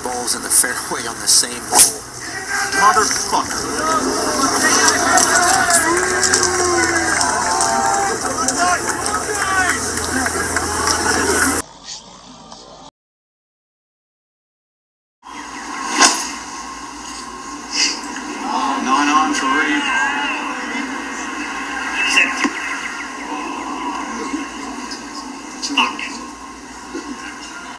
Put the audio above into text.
balls in the fairway on the same hole. Motherfucker.